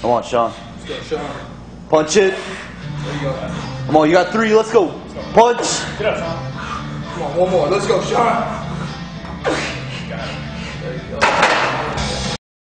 Come on, Sean. Let's go, Sean. Punch it. There you go. Come on, you got 3. Let's go. Punch. Get up, Sean. Come on, one more. Let's go, Sean.